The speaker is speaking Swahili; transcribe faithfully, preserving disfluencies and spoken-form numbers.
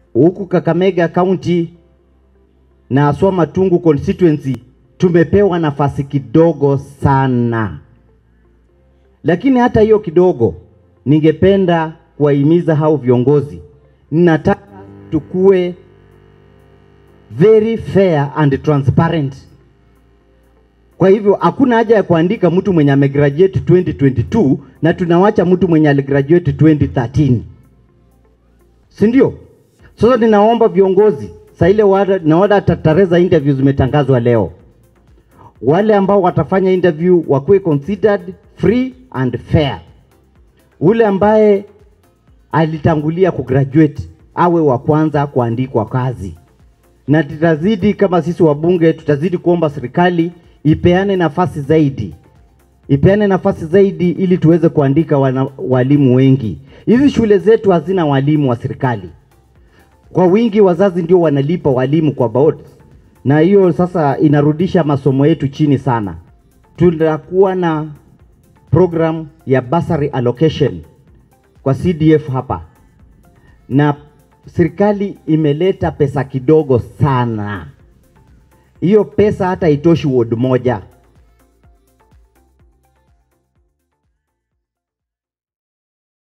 Huku Kakamega County na Aswa Matungu constituency tumepewa nafasi kidogo sana. Lakini hata hiyo kidogo, ningependa kuwahimiza hao viongozi. Ninataka tukue very fair and transparent. Kwa hivyo hakuna haja ya kuandika mtu mwenye amegraduate twenty twenty-two na tunawacha mtu mwenye aligraduate twenty thirteen. Si ndio? Sasa ninaomba viongozi, saa ile wada na wada tatareza interviews zimetangazwa leo. Wale ambao watafanya interview wakuwe considered free and fair. Ule ambaye alitangulia kugraduate awe wa kwanza kuandikwa kazi. Na tutazidi kama sisi wabunge tutazidi kuomba serikali ipeane nafasi zaidi. Ipeane nafasi zaidi ili tuweze kuandika wana, walimu wengi. Hizi shule zetu hazina walimu wa serikali. Kwa wingi wazazi ndio wanalipa walimu kwa board. Na hiyo sasa inarudisha masomo yetu chini sana. Tutakuwa na program ya bursary allocation kwa C D F hapa. Na serikali imeleta pesa kidogo sana. Hiyo pesa hata itoshi ward moja.